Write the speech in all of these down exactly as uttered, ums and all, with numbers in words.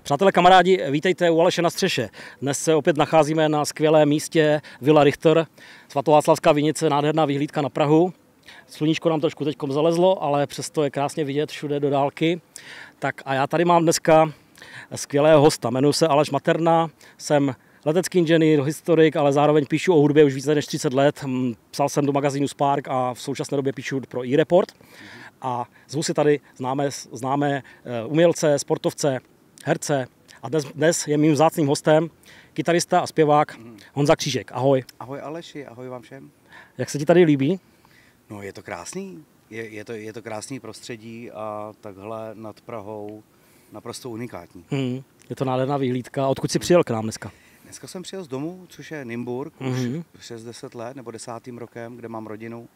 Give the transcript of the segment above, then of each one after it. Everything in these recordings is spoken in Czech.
Přátelé, kamarádi, vítejte u Aleše na střeše. Dnes se opět nacházíme na skvělém místě Villa Richter, svatováclavská vinice, nádherná vyhlídka na Prahu. Sluníčko nám trošku teď zalezlo, ale přesto je krásně vidět všude do dálky. Tak a já tady mám dneska skvělého hosta. Jmenuji se Aleš Materna, jsem letecký inženýr, historik, ale zároveň píšu o hudbě už více než třicet let. Psal jsem do magazínu Spark a v současné době píšu pro iReport. A zvu si tady známé, známé umělce, sportovce, herce. A dnes, dnes je mým vzácným hostem kytarista a zpěvák Honza Křížek. Ahoj. Ahoj Aleši, ahoj vám všem. Jak se ti tady líbí? No je to krásný, je, je, to, je to krásný prostředí a takhle nad Prahou naprosto unikátní. Hmm, je to nádherná vyhlídka. Odkud jsi přijel k nám dneska? Dneska jsem přijel z domu, což je Nymburk, mm-hmm. už přes deset let, nebo desátým rokem, kde mám rodinu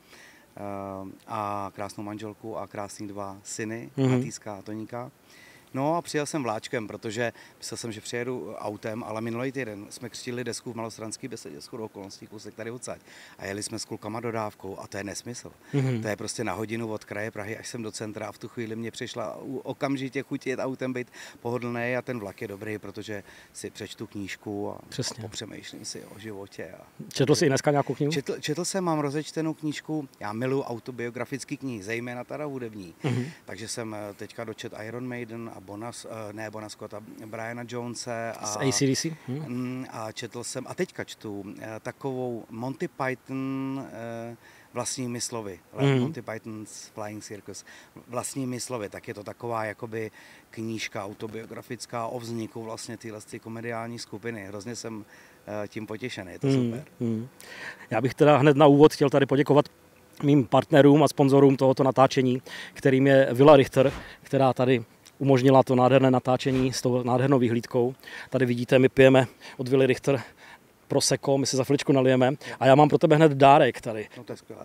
a krásnou manželku a krásný dva syny, mm-hmm. Matýska a Toníka. No a přijel jsem vláčkem, protože myslel jsem, že přijedu autem, ale minulý týden jsme křtili desku v Malostranské Besedě, shodou okolností kousek tady odsaď. A jeli jsme s klukama dodávkou a to je nesmysl. Mm-hmm. To je prostě na hodinu od kraje Prahy až sem do centra a v tu chvíli mě přišla okamžitě chuť jet autem, být pohodlný a ten vlak je dobrý, protože si přečtu knížku a, a popřemýšlím si o životě. A... Četl jsi i dneska nějakou knihu? Četl, četl jsem, mám rozečtenou knížku, já miluji autobiografické knihy, zejména teda hudební, mm-hmm. takže jsem teďka dočet Iron Maiden a Bonas, ne Bona Scotta, Briana Jonese a, z A C D C. Hmm. a četl jsem, a teďka čtu takovou Monty Python vlastními slovy, hmm. Monty Python's Flying Circus vlastními slovy, tak je to taková jakoby knížka autobiografická o vzniku vlastně téhle komediální skupiny. Hrozně jsem tím potěšený, je to hmm. super. Hmm. Já bych teda hned na úvod chtěl tady poděkovat mým partnerům a sponzorům tohoto natáčení, kterým je Villa Richter, která tady umožnila to nádherné natáčení s tou nádhernou vyhlídkou. Tady vidíte, my pijeme od Villa Richter Prosecco, my si za chviličku nalijeme. A já mám pro tebe hned dárek tady. No to je skvělé.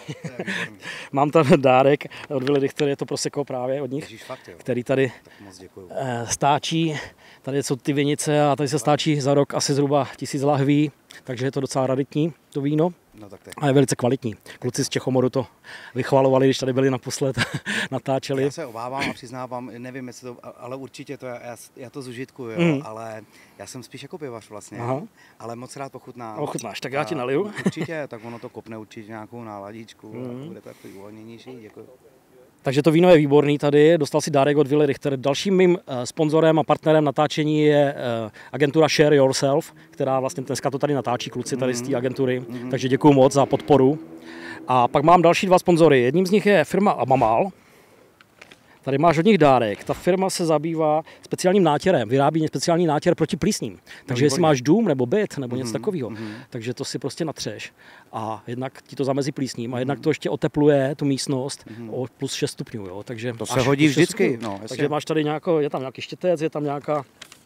Mám tady dárek od Villa Richter, je to Prosecco právě od nich, Ježíš, fakt, který tady děkuju. stáčí. Tady jsou ty vinice a tady se stáčí za rok asi zhruba tisíc lahví, takže je to docela raditní, to víno. No, tak a je velice kvalitní. Kluci z Čechomoru to vychvalovali, když tady byli naposled, natáčeli. Já se obávám a přiznávám, nevím, jestli to, ale určitě to, já, já to zužitkuju, jo, mm. ale já jsem spíš jako pivař vlastně, Aha. ale moc rád pochutnám. Ochutnáš, tak já ti naliju. Určitě, tak ono to kopne určitě nějakou náladičku mm. a bude to takový uvolněnější, děkuji. Takže to víno je výborný tady, dostal si dárek od Villa Richter. Dalším mým sponzorem a partnerem natáčení je agentura Share Yourself, která vlastně dneska to tady natáčí, kluci tady z té agentury, mm-hmm. takže děkuju moc za podporu. A pak mám další dva sponzory. Jedním z nich je firma Abamal. Tady máš od nich dárek. Ta firma se zabývá speciálním nátěrem, vyrábí speciální nátěr proti plísním. Takže jestli máš dům nebo byt nebo něco mm-hmm. takového, mm-hmm. takže to si prostě natřeš a jednak ti to zamezí plísním a jednak to ještě otepluje tu místnost mm-hmm. o plus šest stupňů. Jo? Takže to se hodí vždycky. No, takže máš tady nějakou, je tam nějaký štětec, je tam nějaká...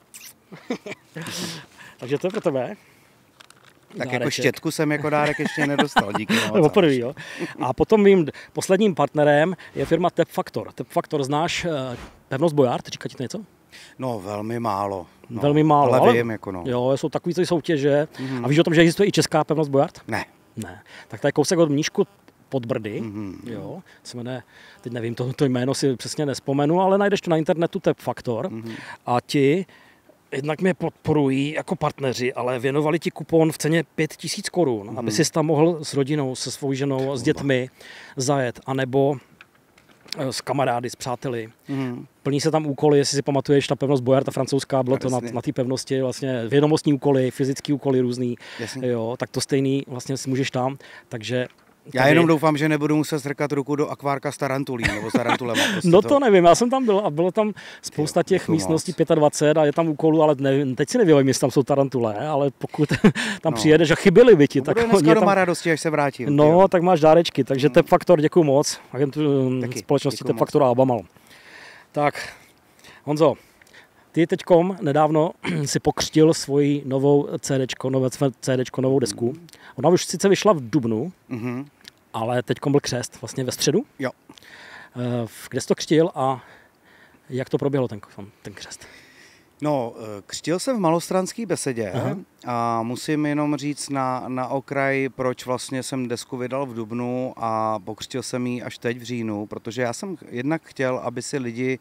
takže to je pro tebe. Tak dáreček. Jako štětku jsem jako dárek ještě nedostal, díky. Nebo prvý, jo. A potom mým posledním partnerem je firma Tap Factor. Tap Factor, znáš pevnost Boyard, říká ti to něco? No, velmi málo. No, velmi málo, ale vím, jako no. Jo, jsou takový soutěže. Mm-hmm. A víš o tom, že existuje i česká pevnost Boyard? Ne. Ne. Tak to je kousek od Mníšku pod Brdy, mm-hmm. jo, se jmenuje, teď nevím, to, to jméno si přesně nespomenu, ale najdeš to na internetu Tap Factor mm-hmm. a ti jednak mě podporují jako partneři, ale věnovali ti kupon v ceně pět tisíc korun, mm. aby si tam mohl s rodinou, se svou ženou, s dětmi zajet, anebo s kamarády, s přáteli. Mm. Plní se tam úkoly, jestli si pamatuješ, ta pevnost Boyard, ta francouzská, bylo to na, na té pevnosti, vlastně vědomostní úkoly, fyzické úkoly různý, jo, tak to stejný vlastně si můžeš tam, takže já jenom doufám, že nebudu muset strkat ruku do akvárka s tarantulí, nebo s tarantulema. Prostě no to, to nevím, já jsem tam byl a bylo tam spousta těch místností dvacet pět a je tam úkolů, ale nevím, teď si nevím, jestli tam jsou tarantule, ale pokud tam no. přijedeš a chyběli by ti, no, tak bude dneska doma tam... radosti, až se vrátím. No, jo. Tak máš dárečky, takže hmm. Tap Factor, děkuju moc, agentu společnosti Tap Factor a Abamal. Tak, Honzo, ty teďkom nedávno si pokřtil svoji novou CDčko, nové CDčko, novou desku. Ona už sice vyšla v dubnu, mm-hmm. ale teďkom byl křest vlastně ve středu. Jo. Kde jsi to křtil a jak to proběhlo ten, ten křest? No, křtil jsem v Malostranské Besedě. Aha. A musím jenom říct na, na okraj, proč vlastně jsem desku vydal v dubnu a pokřtil jsem ji až teď v říjnu, protože já jsem jednak chtěl, aby si lidi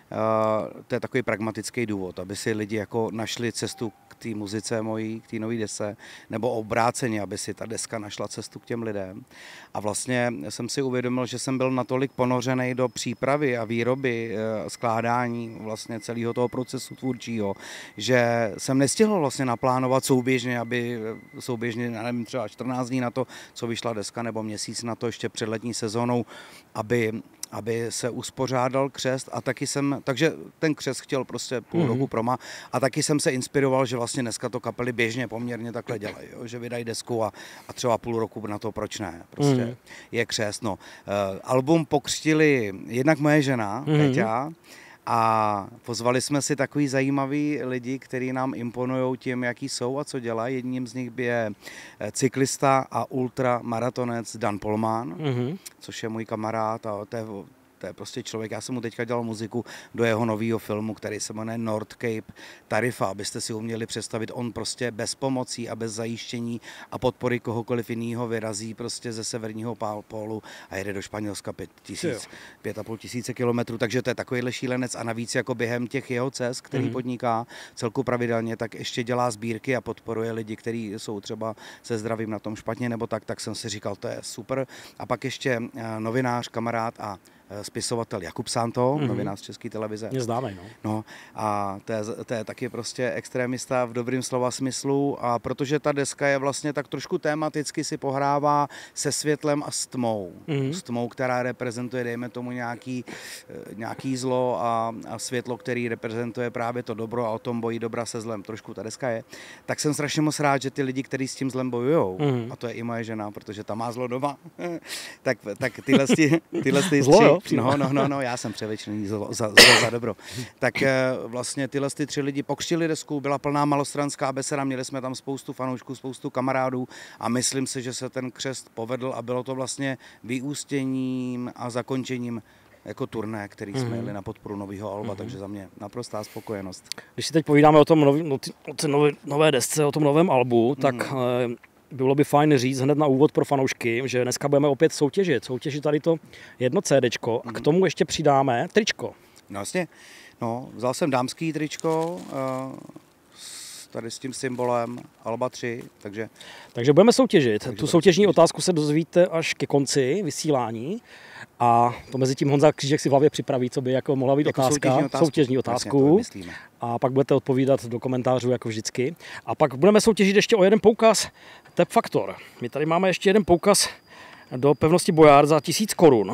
to je takový pragmatický důvod, aby si lidi jako našli cestu k té muzice mojí, k té nové desce, nebo obráceně, aby si ta deska našla cestu k těm lidem. A vlastně jsem si uvědomil, že jsem byl natolik ponořený do přípravy a výroby, skládání vlastně celého toho procesu tvůrčího, že jsem nestihl vlastně naplánovat souběžně, aby souběžně, nevím, třeba čtrnáct dní na to, co vyšla deska, nebo měsíc na to ještě před letní sezónou, aby aby se uspořádal křest a taky jsem, takže ten křest chtěl prostě půl mm. roku proma a taky jsem se inspiroval, že vlastně dneska to kapely běžně poměrně takhle dělají, jo? Že vydají desku a, a třeba půl roku na to, proč ne, prostě mm. je křest, no. Uh, album pokřtili jednak moje žena, mm. Peťa, a pozvali jsme si takový zajímavý lidi, kteří nám imponují tím, jaký jsou a co dělají. Jedním z nich je cyklista a ultramaratonec Dan Polman, mm-hmm. což je můj kamarád a to je, to je prostě člověk, já jsem mu teďka dělal muziku do jeho nového filmu, který se jmenuje North Cape Tarifa, abyste si uměli představit, on prostě bez pomocí a bez zajištění a podpory kohokoliv jiného vyrazí prostě ze severního pólu a jede do Španělska pět tisíc, pět a půl tisíce kilometrů, takže to je takovýhle šílenec a navíc jako během těch jeho cest, který mm. podniká celku pravidelně, tak ještě dělá sbírky a podporuje lidi, kteří jsou třeba se zdravím na tom špatně nebo tak, tak jsem si říkal, to je super. A pak ještě novinář, kamarád a spisovatel Jakub Santo, mm-hmm. novinář z České televize. Mě známý, no. no. A to je, to je taky prostě extrémista v dobrým slova smyslu a protože ta deska je vlastně tak trošku tematicky si pohrává se světlem a s tmou. Mm-hmm. S tmou, která reprezentuje, dejme tomu, nějaký, nějaký zlo a, a světlo, který reprezentuje právě to dobro a o tom bojí dobra se zlem. Trošku ta deska je. Tak jsem strašně moc rád, že ty lidi, kteří s tím zlem bojujou, mm-hmm. a to je i moje žena, protože ta má zlo doma, tak, tak tyhle, tyhle ty zlo, jo? No, no, no, no, já jsem převětšený za, za, za dobro. Tak vlastně tyhle ty tři lidi pokřtili desku, byla plná malostranská beseda, měli jsme tam spoustu fanoušků, spoustu kamarádů a myslím si, že se ten křest povedl a bylo to vlastně vyústěním a zakončením jako turné, který jsme jeli na podporu nového alba, mm-hmm. takže za mě naprostá spokojenost. Když si teď povídáme o tom nový, o té nové, nové desce, o tom novém albu, tak mm. bylo by fajn říct hned na úvod pro fanoušky, že dneska budeme opět soutěžit. Soutěžit tady to jedno CDčko a k tomu ještě přidáme tričko. No vlastně, no, vzal jsem dámský tričko, uh, tady s tím symbolem Alba tři, takže... Takže budeme soutěžit. Takže tu soutěžní otázku se dozvíte až ke konci vysílání a to mezi tím Honza Křížek si v hlavě připraví, co by jako mohla být jako otázka, soutěžní otázku, soutěžní otázku a pak budete odpovídat do komentářů jako vždycky. A pak budeme soutěžit ještě o jeden poukaz Tep Factor. My tady máme ještě jeden poukaz do pevnosti Bojar za tisíc korun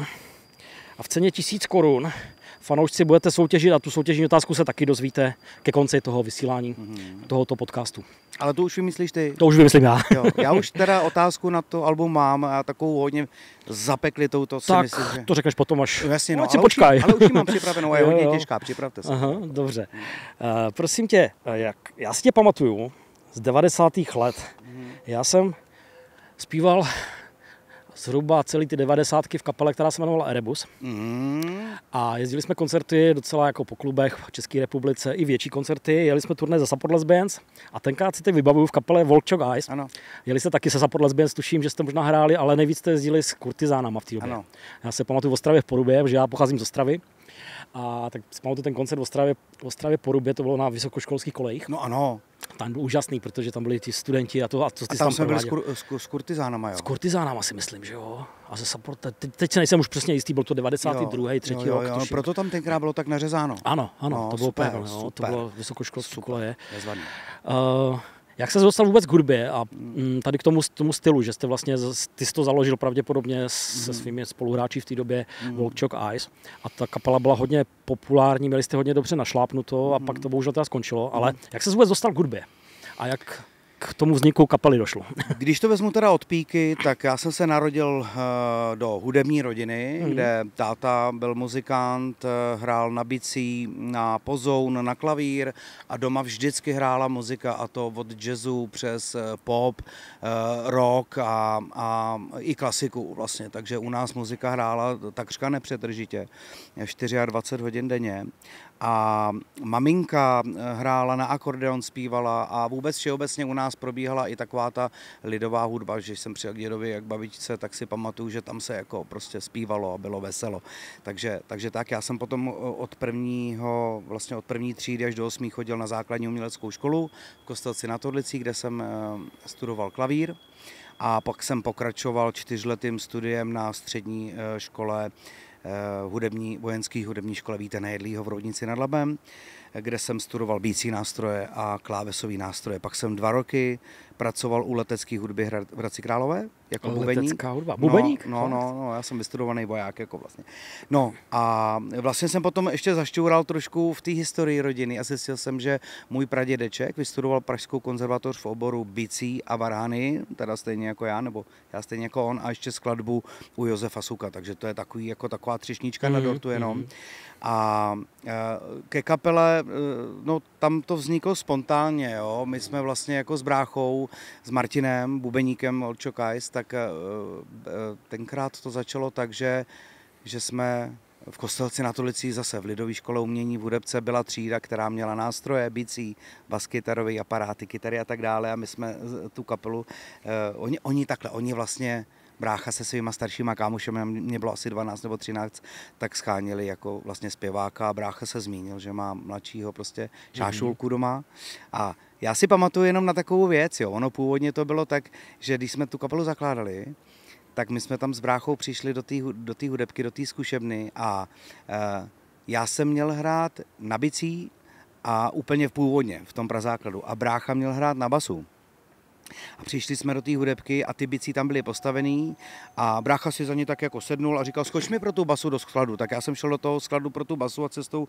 a v ceně tisíc korun fanoušci budete soutěžit a tu soutěžní otázku se taky dozvíte ke konci toho vysílání, mm-hmm. tohoto podcastu. Ale to už vymyslíš ty? To už vymyslím já. Jo, já už teda otázku na to album mám a takovou hodně zapeklitou, to si tak myslím, že... to řekneš potom až... Jasně, no, si ale, počkaj. Už, ale už ji mám připravenou a je hodně těžká, připravte se. Aha, dobře. Uh, prosím tě, jak, já si tě pamatuju z devadesátých let. Mm. Já jsem zpíval zhruba celý ty devadesátky v kapele, která se jmenovala Erebus. Mm. A jezdili jsme koncerty docela jako po klubech v České republice, i větší koncerty. Jeli jsme turné za Support Lesbians a tenkrát si teď vybavuju v kapele Volchok Eyes. Ano. Jeli se taky se Support Lesbians, tuším, že jste možná hráli, ale nejvíc jste jezdili s kurtizánama v té době. Ano. Já se pamatuju v Ostravě v Porubě, protože já pocházím z Ostravy. A tak si pamatuju ten koncert v Ostravě, v Ostravě Porubě, to bylo na vysokoškolských kolejích. No ano. Tam byl úžasný, protože tam byli ti studenti a to, a to ty a tam jsme byli s, kur, s, s kurtizánama, jo? S kurtizánama si myslím, že jo. A ze support, teď, teď se nejsem už přesně jistý, byl to devadesátý druhý, třetí rok. Jo, no, proto tam tenkrát bylo tak nařezáno. Ano, ano, no, to bylo super, pěkno, super, to bylo vysokoškolské koleje. Uh, jak se dostal vůbec k hudbě a mm, tady k tomu, tomu stylu, že jste vlastně, ty jsi to založil pravděpodobně se svými spoluhráči v té době mm. Volchok Eyes a ta kapela byla hodně populární, měli jste hodně dobře našlápnuto a mm. pak to bohužel teda skončilo, ale mm. jak se vůbec dostal k hudbě a jak k tomu vzniku kapely došlo? Když to vezmu teda od píky, tak já jsem se narodil uh, do hudební rodiny, mm. kde táta byl muzikant, uh, hrál na bicí, na pozoun, na klavír a doma vždycky hrála muzika, a to od jazzu přes uh, pop, uh, rock a, a i klasiku vlastně, takže u nás muzika hrála takřka nepřetržitě, dvacet čtyři hodin denně a maminka hrála na akordeon, zpívala a vůbec všeobecně u nás probíhala i taková ta lidová hudba, že jsem přijel k dědovi jak babičce, tak si pamatuju, že tam se jako prostě zpívalo a bylo veselo. Takže, takže tak, já jsem potom od prvního, vlastně od první třídy až do osmí chodil na základní uměleckou školu v Kostelci nad Orlicí, kde jsem studoval klavír. A pak jsem pokračoval čtyřletým studiem na střední škole hudební, vojenský hudební škole Víta Nejedlýho v Roudnici nad Labem, kde jsem studoval bicí nástroje a klávesový nástroje. Pak jsem dva roky pracoval u letecké hudby v Hradci Králové jako bubeník. Letecká hudba. Bubeník? No, no, no, no, já jsem vystudovaný voják jako vlastně. No a vlastně jsem potom ještě zašťoural trošku v té historii rodiny a zjistil jsem, že můj pradědeček vystudoval Pražskou konzervatoř v oboru bicí a varhany, teda stejně jako já, nebo já stejně jako on, a ještě skladbu u Josefa Suka, takže to je takový, jako taková třešnička mm-hmm. na dortu jenom. Mm-hmm. A ke kapele, no tam to vzniklo spontánně, jo. My jsme vlastně jako s bráchou, s Martinem, bubeníkem Old Shock Eyes, tak tenkrát to začalo tak, že, že jsme v Kostelci nad Orlicí zase v Lidové škole umění v hudebce byla třída, která měla nástroje, bicí, baskytarový aparáty, kytary a tak dále a my jsme tu kapelu, oni, oni takhle, oni vlastně brácha se svýma staršíma kámošemi, mě bylo asi dvanáct nebo třináct, tak scháněli jako vlastně zpěváka a brácha se zmínil, že má mladšího prostě šášulku doma. A já si pamatuju jenom na takovou věc, jo. Ono původně to bylo tak, že když jsme tu kapelu zakládali, tak my jsme tam s bráchou přišli do té do té hudebky, do té zkušebny a e, já jsem měl hrát na bicí a úplně v původně, v tom prazákladu. A brácha měl hrát na basu. A přišli jsme do té hudebky a ty bicí tam byly postavený a brácha si za ně tak jako sednul a říkal, skoč mi pro tu basu do skladu. Tak já jsem šel do toho skladu pro tu basu a cestou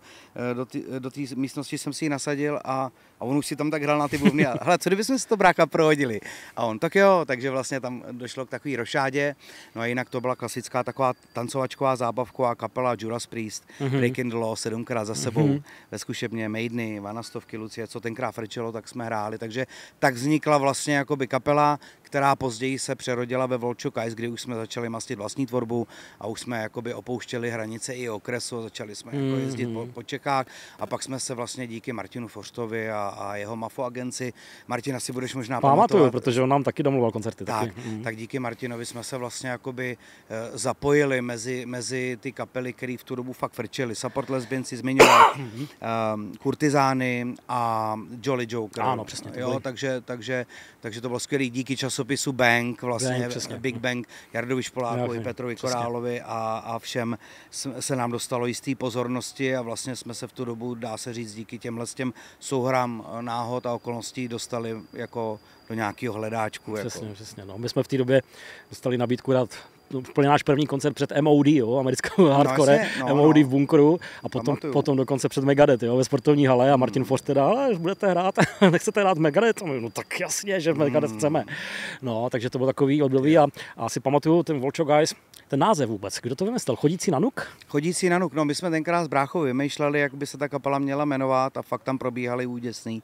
do té místnosti jsem si ji nasadil a, a on už si tam tak hrál na ty bubny. A hele, co kdybychom si to brácha prohodili? A on, tak jo, takže vlastně tam došlo k takový rošádě. No a jinak to byla klasická taková tancovačková zábavková kapela Judas Priest, mm-hmm. Break in the Law sedmkrát za sebou, mm-hmm. ve zkušebně Maideny, Vanastovky, Lucie, co tenkrát frčelo, tak jsme hráli. Takže tak vznikla vlastně jakoby kapela, která později se přerodila ve Old Shock Eyes, kdy už jsme začali mastit vlastní tvorbu a už jsme jakoby opouštěli hranice i okresu, začali jsme mm-hmm. jako jezdit po, po Čechách a pak jsme se vlastně díky Martinu Forstovi a, a jeho Mafo agenci, Martina si budeš možná Pamatuju, pamatovat. protože on nám taky domluval koncerty. Tak, taky. Mm. tak díky Martinovi jsme se vlastně jakoby uh, zapojili mezi, mezi ty kapely, které v tu dobu fakt frčely. Support Lesbians si zmiňoval, um, Kurtizány a Jolly Joker. Ano, přesně. Jo, takže, takže, takže to bylo skvělý díky časopisu Bang, vlastně Bang, Big Bang, Jardovi Špolákovi, Petrovi Korálovi a, a všem se nám dostalo jistý pozornosti a vlastně jsme se v tu dobu, dá se říct, díky těmhle těm souhrám náhod a okolností dostali jako do nějakého hledáčku. Přesně, jako. přesně. No. My jsme v té době dostali nabídku dát úplně náš první koncert před M O D, jo, americkou hardcore, no, no, M O D v bunkru a potom, potom dokonce před Megadeth, jo, ve sportovní hale a Martin mm. Forst teda, ale budete hrát, nechcete hrát Megadeth? No tak jasně, že Megadeth mm. chceme. No, takže to bylo takový období a, a si pamatuju ten Old Shock Eyes, ten název vůbec, kdo to vymyslel? Chodící nanuk? Chodící nanuk, no my jsme tenkrát s bráchou vymýšleli, jak by se ta kapela měla jmenovat a fakt tam probíhaly úděsný,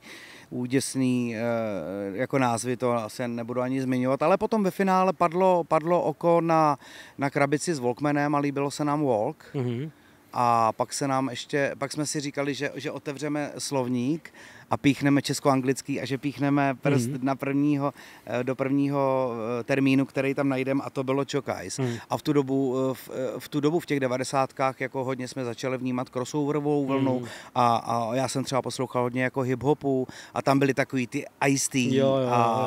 úděsný e, jako názvy, to asi nebudu ani zmiňovat, ale potom ve finále padlo, padlo oko na, na krabici s Walkmanem a líbilo se nám Walk. Mm-hmm. A pak se nám ještě, pak jsme si říkali, že, že otevřeme slovník a píchneme česko-anglický a že píchneme prst mm. na prvního, do prvního termínu, který tam najdeme a to bylo Shock Eyes. Mm. A v tu dobu v, v tu dobu v těch devadesátkách jako hodně jsme začali vnímat crossoverovou vlnou mm. a, a já jsem třeba poslouchal hodně jako hip-hopu a tam byly takový ty Ice-T a,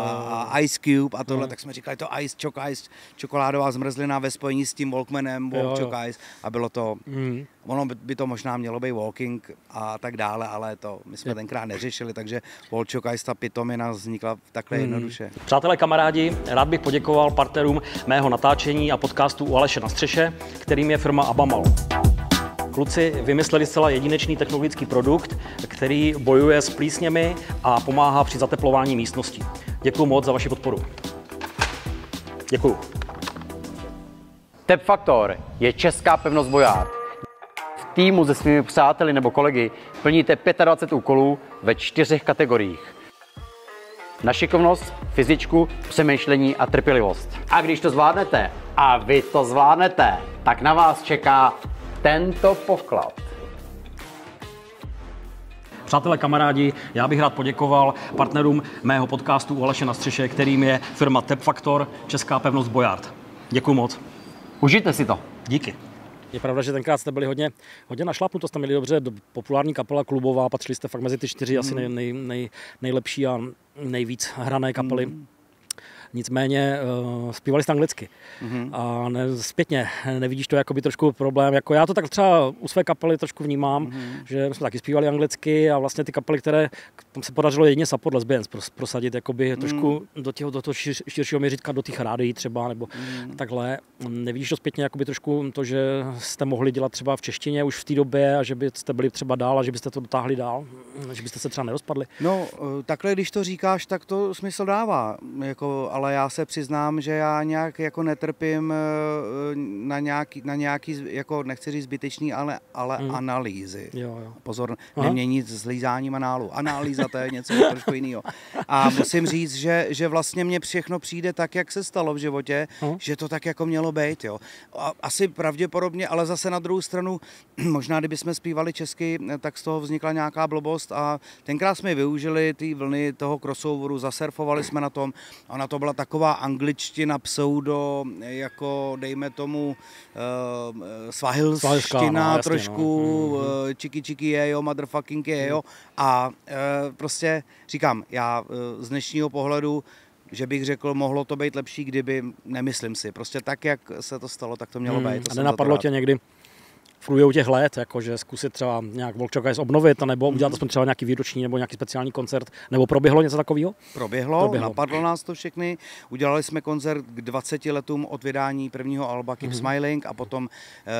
a Ice Cube a tohle, mm. tak jsme říkali to Ice, Shock Eyes, čokoládová zmrzlina ve spojení s tím Walkmanem, Walk, Shock Eyes a bylo to, mm. ono by, by to možná mělo být Walking a tak dále, ale to my jsme je. tenkrát neřešili, takže Old Shock Eyes, ta pitomina vznikla takhle mm. jednoduše. Přátelé, kamarádi, rád bych poděkoval partnerům mého natáčení a podcastu U Aleše na střeše, kterým je firma Abamal. Kluci vymysleli zcela jedinečný technologický produkt, který bojuje s plísněmi a pomáhá při zateplování místností. Děkuji moc za vaši podporu. Děkuji. Tep Factor je česká pevnost Bojárt. V týmu se svými přáteli nebo kolegy plníte dvacet pět úkolů ve čtyřech kategoriích. Na šikovnost, fyzičku, přemýšlení a trpělivost. A když to zvládnete, a vy to zvládnete, tak na vás čeká tento poklad. Přátelé, kamarádi, já bych rád poděkoval partnerům mého podcastu U Aleše na střeše, kterým je firma Tep Factor, česká pevnost Bojárt. Děkuju moc. Užijte si to. Díky. Je pravda, že tenkrát jste byli hodně, hodně našlapnu, to jste měli dobře, populární kapela klubová, patřili jste fakt mezi ty čtyři mm. asi nej, nej, nej, nejlepší a nejvíc hrané kapely. Mm. Nicméně uh, zpívali jste anglicky. Mm-hmm. A ne, zpětně nevidíš to jako by trošku problém. Jako já to tak třeba u své kapely trošku vnímám, mm-hmm. že jsme taky zpívali anglicky a vlastně ty kapely, které tam se podařilo jedině Support Lesbians prosadit jakoby mm. trošku do toho, do toho šir, širšího měřítka, do těch rádií třeba, nebo mm. takhle. Nevidíš to zpětně jakoby trošku to, že jste mohli dělat třeba v češtině už v té době a že byste byli třeba dál a že byste to dotáhli dál, že byste se třeba nerozpadli? No, takhle, když to říkáš, tak to smysl dává. Jako, ale já se přiznám, že já nějak jako netrpím na nějaký, na nějaký jako nechci říct zbytečný, ale, ale mm. analýzy. Jo, jo. Pozor, neměnit s lízáním análu. Analýza to je něco trošku jiného. A musím říct, že, že vlastně mně všechno přijde tak, jak se stalo v životě, mm. že to tak jako mělo být. Jo. A asi pravděpodobně, ale zase na druhou stranu, možná kdyby jsme zpívali česky, tak z toho vznikla nějaká blbost a tenkrát jsme využili ty vlny toho crossoveru, zasurfovali jsme na tom a na to byla taková angličtina, pseudo, jako dejme tomu uh, svahilština no, trošku, no. uh, čiki čiki je, jo, motherfucking je, jo. A uh, prostě říkám, já uh, z dnešního pohledu, že bych řekl, mohlo to být lepší, kdyby, nemyslím si, prostě tak, jak se to stalo, tak to mělo hmm. být. To a nenapadlo tě někdy v průběhu těch let, jakože zkusit třeba nějak Volčokajs obnovit, nebo udělat aspoň třeba nějaký výroční nebo nějaký speciální koncert, nebo proběhlo něco takového? Proběhlo, proběhlo, napadlo nás to všechny. Udělali jsme koncert k dvaceti letům od vydání prvního alba Keep mm-hmm. Smiling a potom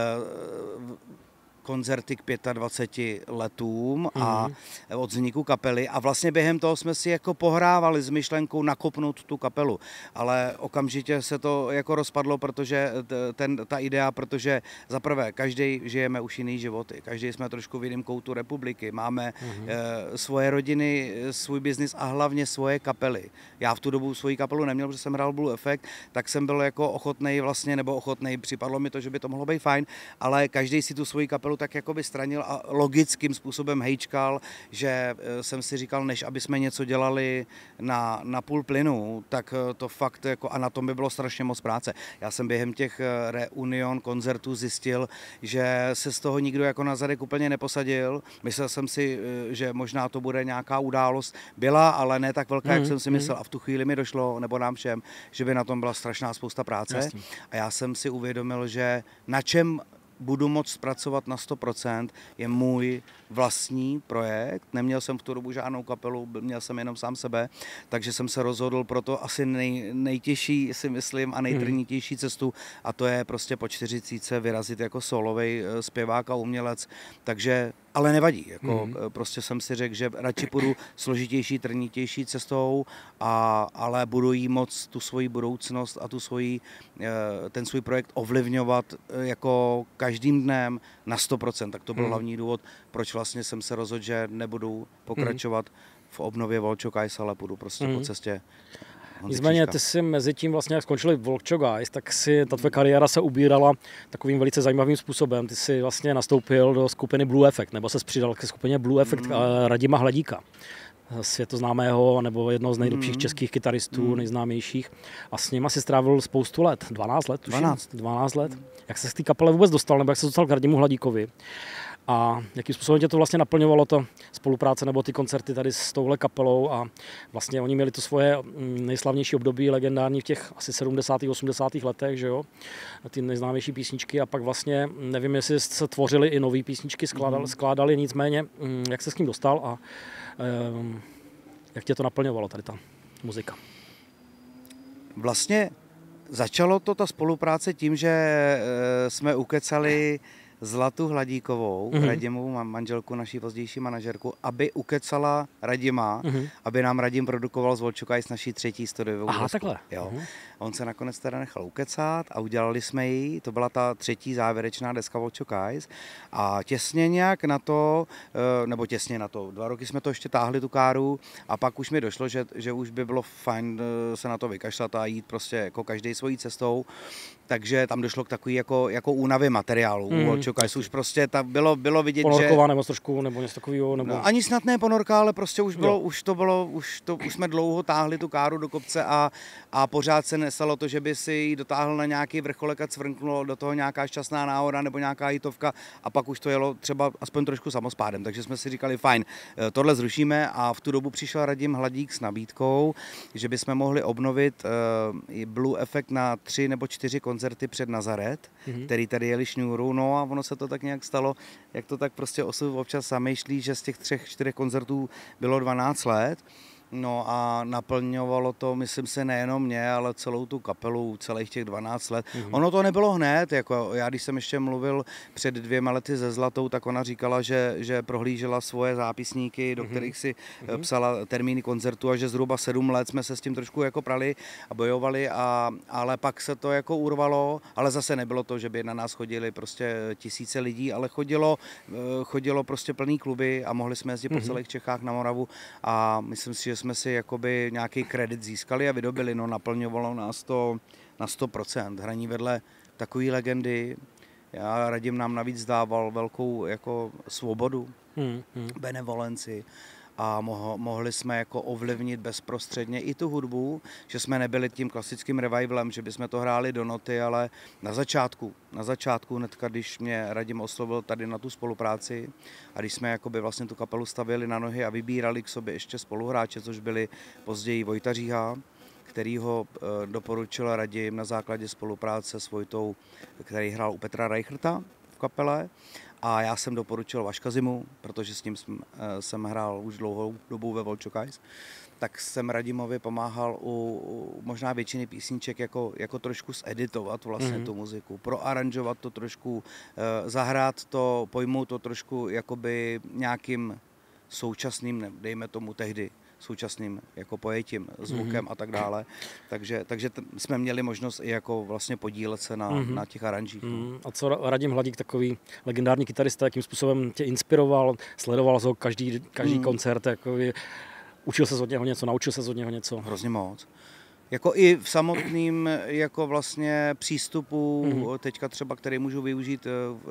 eh, koncerty k dvaceti pěti letům a mm. od vzniku kapely a vlastně během toho jsme si jako pohrávali s myšlenkou nakopnout tu kapelu, ale okamžitě se to jako rozpadlo, protože ten, ta idea, protože za prvé každý žijeme už jiný životy, každý jsme trošku v jiném koutu republiky, máme mm. e, svoje rodiny, svůj biznis a hlavně svoje kapely. Já v tu dobu svoji kapelu neměl, protože jsem hrál Blue Effect, tak jsem byl jako ochotnej vlastně, nebo ochotnej, připadlo mi to, že by to mohlo být fajn, ale každý si tu svoji kapelu tak jako by stranil a logickým způsobem hejčkal, že jsem si říkal, než aby jsme něco dělali na, na půl plynu, tak to fakt jako, a na tom by bylo strašně moc práce. Já jsem během těch reunion koncertů zjistil, že se z toho nikdo jako na zadek úplně neposadil. Myslel jsem si, že možná to bude nějaká událost. Byla, ale ne tak velká, mm, jak jsem si myslel. A v tu chvíli mi došlo, nebo nám všem, že by na tom byla strašná spousta práce. Jasně. A já jsem si uvědomil, že na čem budu moct zpracovat na sto procent, je můj vlastní projekt. Neměl jsem v tu dobu žádnou kapelu, měl jsem jenom sám sebe, takže jsem se rozhodl pro to asi nej, nejtěžší, si myslím, a nejtrnitější cestu a to je prostě po čtyřicítce vyrazit jako solovej zpěvák a umělec. Takže ale nevadí, jako mm. prostě jsem si řekl, že radši půjdu složitější, trnitější cestou, a, ale budu jí moc tu svoji budoucnost a tu svoji, ten svůj projekt ovlivňovat jako každým dnem na sto procent. Tak to byl mm. hlavní důvod, proč vlastně jsem se rozhodl, že nebudu pokračovat mm. v obnově Volčokajs, ale půjdu prostě mm. po cestě. Nicméně ty si mezi tím vlastně, jak skončili Volčokajs, tak si ta tvoje kariéra se ubírala takovým velice zajímavým způsobem. Ty si vlastně nastoupil do skupiny Blue Effect, nebo se přidal ke skupině Blue Effect mm. Radima Hladíka, světoznámého nebo jednoho z nejlepších mm. českých kytaristů, mm. nejznámějších. A s nima si strávil spoustu let, dvanáct let, tuším. dvanáct. dvanáct let. Mm. Jak se z té kapele vůbec dostal, nebo jak se dostal k Radimu Hladíkovi? A jakým způsobem tě to vlastně naplňovalo, to spolupráce nebo ty koncerty tady s touhle kapelou, a vlastně oni měli to svoje nejslavnější období legendární v těch asi sedmdesátých osmdesátých letech, že jo, ty nejznámější písničky, a pak vlastně nevím, jestli se tvořili i nové písničky, skládali, mm. skládali, nicméně jak se s tím dostal a um, jak tě to naplňovalo tady ta muzika? Vlastně začalo to ta spolupráce tím, že jsme ukecali Zlatu Hladíkovou, mm-hmm. Radimovou manželku, naší pozdější manažerku, aby ukecala Radima, mm-hmm. aby nám Radim produkoval z Volčokajs naší třetí studiovou. Aha, takhle. Jo. Mm-hmm. On se nakonec teda nechal ukecat a udělali jsme ji, to byla ta třetí závěrečná deska Volčokajs, a těsně nějak na to, nebo těsně na to, dva roky jsme to ještě táhli tu káru a pak už mi došlo, že, že už by bylo fajn se na to vykašlat a jít prostě jako každý svojí cestou, takže tam došlo k takový jako, jako únavě materiálu. Mm. Volčokajs. Už prostě ta bylo, bylo vidět, ponorková, že... nebo trošku, nebo něco takového, nebo... No, ani snad ne ponorka, ale prostě už bylo, už to bylo, už, to, už jsme dlouho táhli tu káru do kopce a, a pořád se nesalo to, že by si ji dotáhl na nějaký vrcholek a cvrknulo do toho nějaká šťastná náhoda nebo nějaká hitovka a pak už to jelo třeba aspoň trošku samospádem. Takže jsme si říkali, fajn, tohle zrušíme a v tu dobu přišel Radim Hladík s nabídkou, že bychom mohli obnovit uh, Blue Effect na tři nebo čtyři koncerty před Nazaret, mm-hmm. který tady jeli šňůru, no a ono se to tak nějak stalo, jak to tak prostě osud občas zamýšlí, že z těch třech, čtyřech koncertů bylo dvanáct let. No a naplňovalo to, myslím si, nejenom mě, ale celou tu kapelu, celých těch dvanáct let. Mm-hmm. Ono to nebylo hned, jako já když jsem ještě mluvil před dvěma lety se Zlatou, tak ona říkala, že, že prohlížela svoje zápisníky, do mm-hmm. kterých si mm-hmm. psala termíny koncertu a že zhruba sedm let jsme se s tím trošku jako prali a bojovali, a, ale pak se to jako urvalo, ale zase nebylo to, že by na nás chodili prostě tisíce lidí, ale chodilo, chodilo prostě plný kluby a mohli jsme jezdit mm-hmm. po celých Čechách na Moravu a myslím si, že jsme si jakoby nějaký kredit získali a vydobili, no naplňovalo nás to na sto procent. Hraní vedle takové legendy, já Radim nám navíc dával velkou jako svobodu, hmm, hmm. benevolenci a moho, mohli jsme jako ovlivnit bezprostředně i tu hudbu, že jsme nebyli tím klasickým revivalem, že bychom to hráli do noty, ale na začátku, na začátku hnedka, když mě Radim oslovil tady na tu spolupráci a když jsme jakoby vlastně tu kapelu stavěli na nohy a vybírali k sobě ještě spoluhráče, což byli později Vojta Říha, který ho e, doporučil Radim na základě spolupráce s Vojtou, který hrál u Petra Reicherta v kapele. A já jsem doporučil Vaška Zimu, protože s ním jsem, jsem hrál už dlouhou dobu ve Volčokajs. Tak jsem Radimovi pomáhal u, u možná většiny písniček jako, jako trošku zeditovat vlastně mm-hmm. tu muziku, proaranžovat to trošku, eh, zahrát to, pojmout to trošku jakoby nějakým současným, dejme tomu tehdy, současným jako pojetím, zvukem mm-hmm. a tak dále. Takže, takže t- jsme měli možnost i jako vlastně podílet se na, mm-hmm. na těch aranžích. Mm. A co Radim Hladík, takový legendární kytarista, jakým způsobem tě inspiroval, sledoval ho každý, každý mm. koncert, jakoby, učil se od něho něco, naučil se od něho něco? Hrozně moc. Jako i v samotným jako vlastně přístupu, mm-hmm. teďka třeba, který můžu využít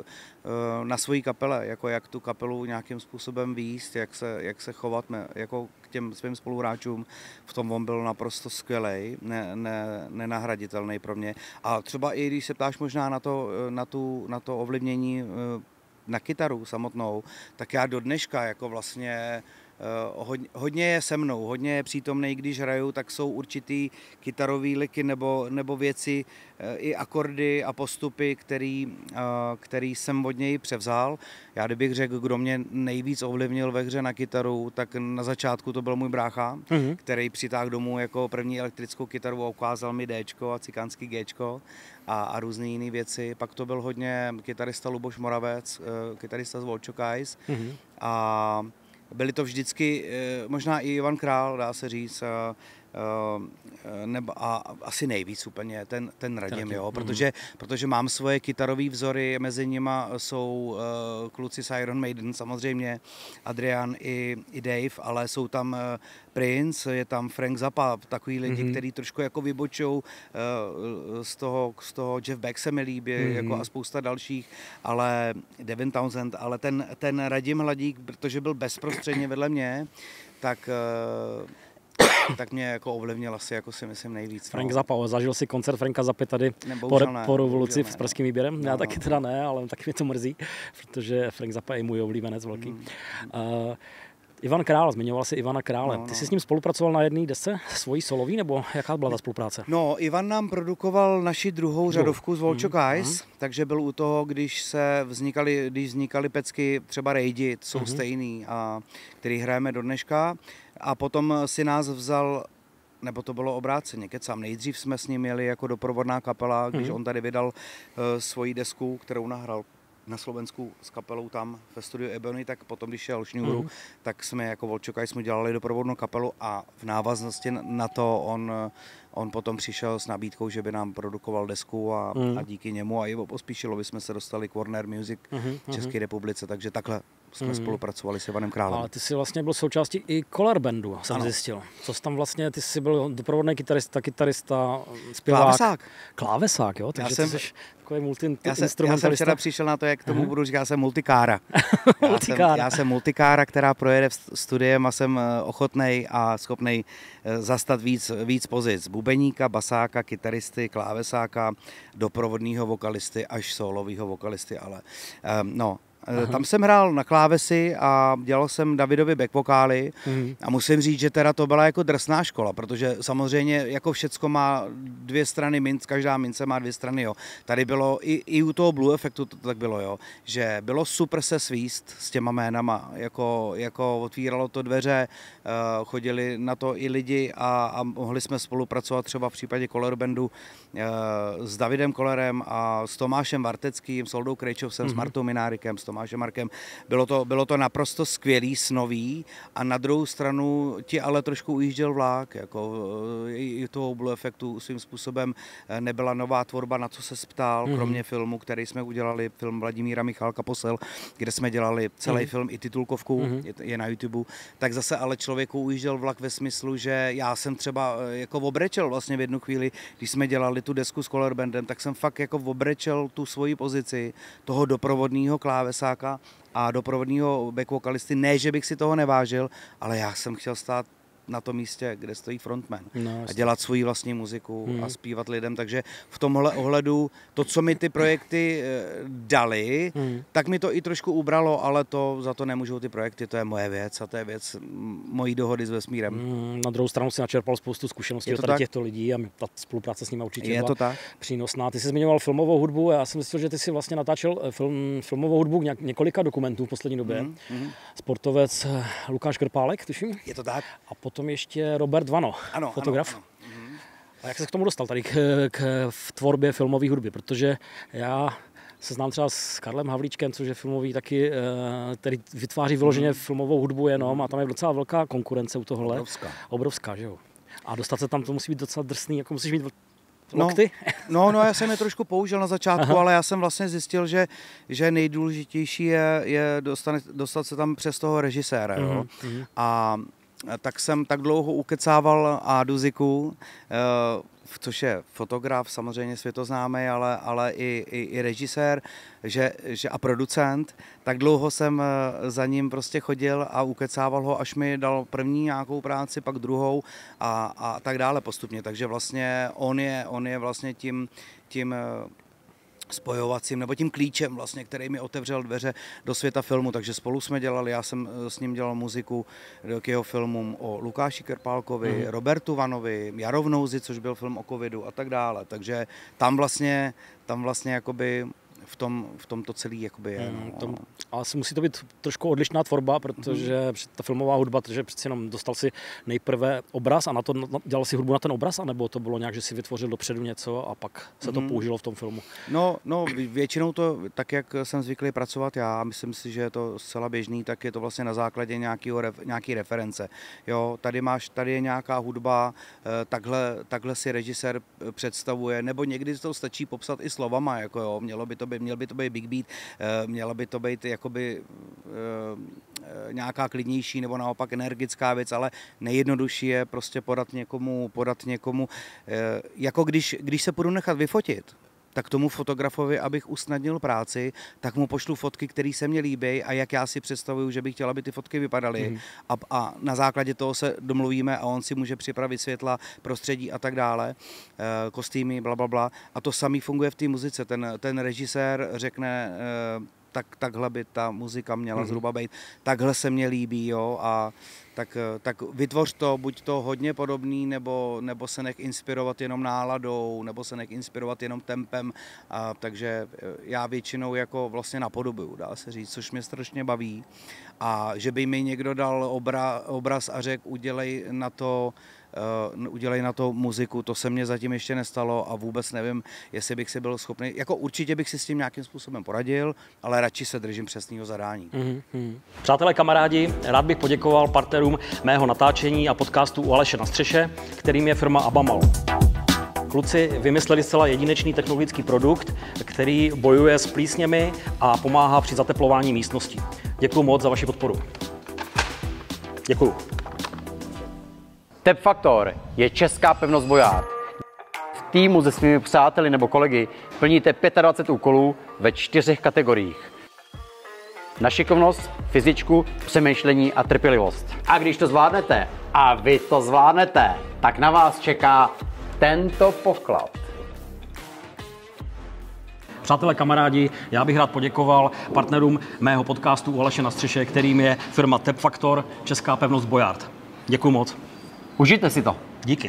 na svojí kapele, jako jak tu kapelu nějakým způsobem výst, jak se, jak se chovat jako k těm svým spoluhráčům, v tom on byl naprosto skvělej, ne, ne, nenahraditelný pro mě. A třeba i když se ptáš možná na to, na tu, na to ovlivnění na kytaru samotnou, tak já do dneška jako vlastně Uh, hodně, hodně je se mnou, hodně je přítomný, když hraju, tak jsou určitý kytarový liky nebo, nebo věci, uh, i akordy a postupy, který, uh, který jsem od něj převzal. Já kdybych řekl, kdo mě nejvíc ovlivnil ve hře na kytaru, tak na začátku to byl můj brácha, mm-hmm. který přitáhl domů jako první elektrickou kytaru a ukázal mi Dčko a cikánský Gčko a, a různé jiné věci. Pak to byl hodně kytarista Luboš Moravec, uh, kytarista z Volčokajs mm-hmm. a byli to vždycky, možná i Ivan Král, dá se říct, nebo a asi nejvíc úplně ten, ten Radim, jo, protože, mm. protože mám svoje kytarové vzory, mezi nima jsou uh, kluci z Iron Maiden samozřejmě, Adrian i, i Dave, ale jsou tam uh, Prince, je tam Frank Zappa, takový lidi, mm-hmm. kteří trošku jako vybočou uh, z toho, z toho Jeff Beck se mi líbí, mm-hmm. jako a spousta dalších, ale Devin Townsend, ale ten, ten Radim Hladík, protože byl bezprostředně vedle mě, tak uh, tak mě jako ovlivnil asi, jako si myslím, nejvíc. Frank no. Zappa, zažil si koncert Franka Zappy tady po, ne, po revoluci s pražským výběrem? No, Já no, taky teda ne, ale taky mě to mrzí, protože Frank Zappa je můj oblíbenec velký. Mm. Uh, Ivan Král, zmiňoval si Ivana Krále. No, no. Ty jsi s ním spolupracoval na jedné desce, svojí solový, nebo jaká byla ta spolupráce? No, Ivan nám produkoval naši druhou řadovku z Volčokajs, mm. takže byl u toho, když se vznikaly, když vznikaly pecky, třeba Rejdi, jsou mm. stejný, a který hrajeme do dneška. A potom si nás vzal, nebo to bylo obráceně, kecám. Nejdřív jsme s ním jeli jako doprovodná kapela, když mm. on tady vydal uh, svoji desku, kterou nahrál na Slovensku s kapelou tam ve studiu Ebony, tak potom, když šel šňůru, mm. tak jsme jako Volčokajs jsme dělali doprovodnou kapelu a v návaznosti na to on, on potom přišel s nabídkou, že by nám produkoval desku a, mm. a díky němu a Ivo Pospíšilovi jsme se dostali k Warner Music mm. v České republice, takže takhle jsme mm. spolupracovali s Ivanem Králem. Ale ty jsi vlastně byl součástí i Color Bandu, jsem ano. zjistil. Co jsi tam vlastně, ty jsi byl doprovodný kytarista, kytarista, zpěvák. Klávesák. Klávesák, jo, takže jsem, ty jsi takový multi-instrumentalista. Já, jsem, já jsem včera přišel na to, jak tomu uh-huh. budu říkat, já jsem multikára. já, jsem, já jsem multikára, která projede studiem a jsem ochotnej a schopnej zastat víc, víc pozic. Bubeníka, basáka, kytaristy, klávesáka, doprovodného vokalisty až solového vokalisty, ale um, no. Aha. Tam jsem hrál na klávesi a dělal jsem Davidovi back vokály mm. a musím říct, že teda to byla jako drsná škola, protože samozřejmě jako všecko má dvě strany minc, každá mince má dvě strany, jo. Tady bylo i, i u toho Blue efektu to tak bylo, jo, že bylo super se svíst s těma jménama, jako, jako otvíralo to dveře, uh, chodili na to i lidi a, a mohli jsme spolupracovat třeba v případě Color Bandu uh, s Davidem Kollerem a s Tomášem Varteckým, s Oldou Krejčovsem, mm. s Martou Minárikem, s Tomášem Markem. Bylo to, bylo to naprosto skvělý, snový a na druhou stranu ti ale trošku ujížděl vlák, jako i toho Blue efektu svým způsobem nebyla nová tvorba, na co se ptal, mm. kromě filmu, který jsme udělali, film Vladimíra Michálka Posel, kde jsme dělali celý mm. film i titulkovku, mm. je, je na YouTube, tak zase ale člověku ujížděl vlak ve smyslu, že já jsem třeba jako obrečel vlastně v jednu chvíli, když jsme dělali tu desku s Color Bandem, tak jsem fakt jako obrečel tu svoji pozici toho doprovodného klávesáka a doprovodného back vokalisty. Ne, že bych si toho nevážil, ale já jsem chtěl stát na tom místě, kde stojí frontman no, a dělat svoji vlastní muziku hmm. a zpívat lidem, takže v tomhle ohledu to, co mi ty projekty dali, hmm. tak mi to i trošku ubralo, ale to za to nemůžou ty projekty, to je moje věc a to je věc mojí dohody s vesmírem. Hmm, na druhou stranu si načerpal spoustu zkušeností od tady těchto lidí a ta spolupráce s nimi určitě je byla to tak přínosná. Ty jsi zmiňoval filmovou hudbu a já jsem myslel, že ty jsi vlastně natáčel film, filmovou hudbu k několika dokumentů v poslední době. Hmm. Hmm. Sportovec Lukáš Krpálek, tuším. Je to tak. A potom ještě Robert Vano, ano, fotograf. Ano, ano. A jak se k tomu dostal tady k, k v tvorbě filmové hudby? Protože já se znám třeba s Karlem Havlíčkem, což je filmový taky, který vytváří vyloženě filmovou hudbu jenom a tam je docela velká konkurence u tohohle. Obrovská. Obrovská, že jo. A dostat se tam, to musí být docela drsný, jako musíš mít lokty. No, no, no, já jsem je trošku použil na začátku, Aha. ale já jsem vlastně zjistil, že, že nejdůležitější je, je dostat, dostat se tam přes toho režiséra. Mm-hmm. Jo? A tak jsem tak dlouho ukecával Ádu Ziku, což je fotograf, samozřejmě světoznámý, ale, ale i, i, i režisér že, že a producent. Tak dlouho jsem za ním prostě chodil a ukecával ho, až mi dal první nějakou práci, pak druhou a, a tak dále postupně. Takže vlastně on je, on je vlastně tím, tím spojovacím nebo tím klíčem vlastně, který mi otevřel dveře do světa filmu, takže spolu jsme dělali, já jsem s ním dělal muziku k jeho filmům o Lukáši Krpálkovi, mm. Robertu Vanovi, Jarovnouzi, což byl film o covidu a tak dále, takže tam vlastně, tam vlastně jakoby v tom, v tom to celý jakoby je. Mm, tom, ale musí to být trošku odlišná tvorba, protože mm. ta filmová hudba, protože přeci jenom dostal si nejprve obraz a na to dělal si hudbu na ten obraz, anebo to bylo nějak, že si vytvořil dopředu něco a pak se to mm. použilo v tom filmu? No, no, většinou to, tak jak jsem zvyklý pracovat já, myslím si, že je to zcela běžný, tak je to vlastně na základě nějakého, nějaký reference. Jo, tady máš, tady je nějaká hudba, takhle, takhle si režisér představuje, nebo někdy to stačí popsat i slovama, jako jo, mělo by to být měl by to být big beat, měla by to být jakoby nějaká klidnější nebo naopak energická věc, ale nejjednodušší je prostě podat někomu, podat někomu, jako když, když se půjdu nechat vyfotit, tak tomu fotografovi, abych usnadnil práci, tak mu pošlu fotky, které se mně líbí a jak já si představuju, že bych chtěla, aby ty fotky vypadaly. Mm. A, a na základě toho se domluvíme a on si může připravit světla, prostředí a tak dále, e, kostýmy, blablabla. A to samý funguje v té muzice. Ten, ten režisér řekne, e, tak, takhle by ta muzika měla mm. zhruba být, takhle se mně líbí, jo, a tak, tak vytvoř to, buď to hodně podobný, nebo, nebo se nech inspirovat jenom náladou, nebo se nech inspirovat jenom tempem, a, takže já většinou jako vlastně napodobuju, dá se říct, což mě strašně baví. A že by mi někdo dal obra, obraz a řekl, udělej na to, Uh, udělej na to muziku, to se mně zatím ještě nestalo a vůbec nevím, jestli bych si byl schopný, jako určitě bych si s tím nějakým způsobem poradil, ale radši se držím přesného zadání. Mm-hmm. Přátelé, kamarádi, rád bych poděkoval partnerům mého natáčení a podcastu U Aleše na střeše, kterým je firma Abamal. Kluci vymysleli zcela jedinečný technologický produkt, který bojuje s plísněmi a pomáhá při zateplování místností. Děkuju moc za vaši podporu. Děkuju. Tep Faktor je česká pevnost Bojárt. V týmu se svými přáteli nebo kolegy plníte dvacet pět úkolů ve čtyřech kategoriích. Na šikovnost, fyzičku, přemýšlení a trpělivost. A když to zvládnete, a vy to zvládnete, tak na vás čeká tento poklad. Přátelé, kamarádi, já bych rád poděkoval partnerům mého podcastu U Aleše na střeše, kterým je firma Tep Faktor, česká pevnost Bojárt. Děkuju moc. Užijte si to. Díky.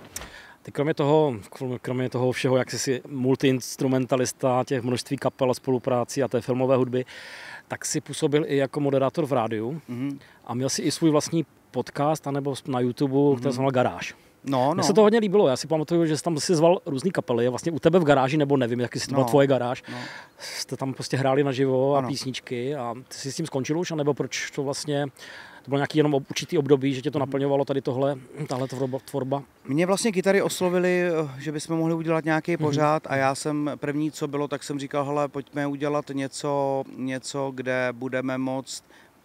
Ty kromě toho, kromě toho všeho, jak jsi si multiinstrumentalista, těch množství kapel a spoluprácí a té filmové hudby, tak si působil i jako moderátor v rádiu mm-hmm. a měl si i svůj vlastní podcast anebo na YouTube, mm-hmm. který se jmenoval Garáž. No, no. Mně se to hodně líbilo, já si pamatuju, že jsi tam si zval různý kapely, vlastně u tebe v garáži, nebo nevím, jak jsi to byla no, tvoje garáž, no. Jste tam prostě hráli naživo a ano. písničky a ty jsi s tím skončil už, anebo proč to vlastně, to bylo nějaký jenom určitý období, že tě to naplňovalo tady tohle, tahle tvorba? Mě vlastně kytary oslovili, že bychom mohli udělat nějaký pořád a já jsem první, co bylo, tak jsem říkal, hele, pojďme udělat něco, něco, kde budeme moct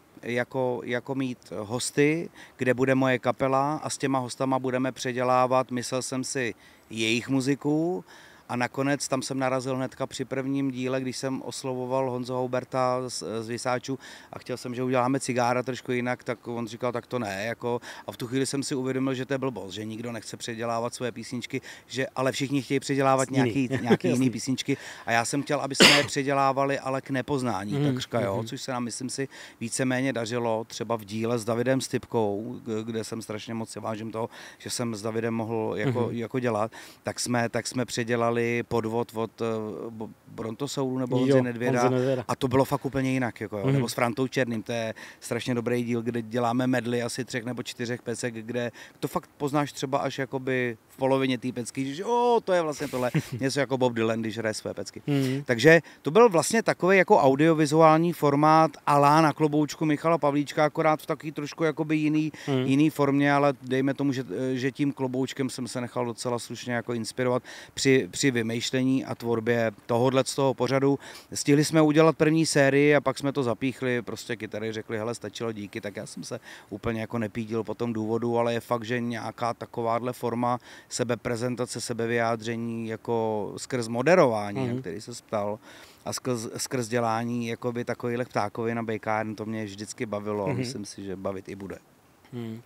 Jako, jako mít hosty, kde bude moje kapela a s těma hostama budeme předělávat, myslel jsem si, jejich muziku a nakonec tam jsem narazil hnedka při prvním díle, když jsem oslovoval Honzo Houberta z, z Vysáčů a chtěl jsem, že uděláme cigára trošku jinak, tak on říkal, tak to ne, jako, a v tu chvíli jsem si uvědomil, že to je blbost, že nikdo nechce předělávat svoje písničky, že, ale všichni chtějí předělávat nějaký, nějaký jiný písničky a já jsem chtěl, aby jsme je předělávali, ale k nepoznání, mm, takřka, jo, což se nám, myslím si, víceméně dařilo třeba v díle s Davidem Stypkou, kde jsem strašně moc si vážím toho, že jsem s Davidem mohl jako, mm. jako dělat, tak jsme, tak jsme předělali Podvod od uh, Brontosauru nebo Honzy Nedvěda a to bylo fakt úplně jinak, jako, jo. Mm. nebo s Frantou Černým, to je strašně dobrý díl, kde děláme medley asi třech nebo čtyřech pecek, kde to fakt poznáš třeba až jakoby v polovině té pecky, že o, to je vlastně tohle, něco jako Bob Dylan, když hraje své pecky. Mm. Takže to byl vlastně takový jako audiovizuální formát alá Na kloboučku Michala Pavlíčka, akorát v takový trošku jakoby jiný, mm. jiný formě, ale dejme tomu, že, že tím kloboučkem jsem se nechal docela slušně jako inspirovat při, při vymýšlení a tvorbě tohohle z toho pořadu. Stihli jsme udělat první sérii a pak jsme to zapíchli, prostě kytary řekli, hele, stačilo, díky, tak já jsem se úplně jako nepídil po tom důvodu, ale je fakt, že nějaká takováhle forma sebeprezentace, sebevyjádření jako skrz moderování, mm. který se ptal, a skrz, skrz dělání jakoby takovýhle ptákovi na bé ká er, to mě vždycky bavilo a mm. myslím si, že bavit i bude. Mm.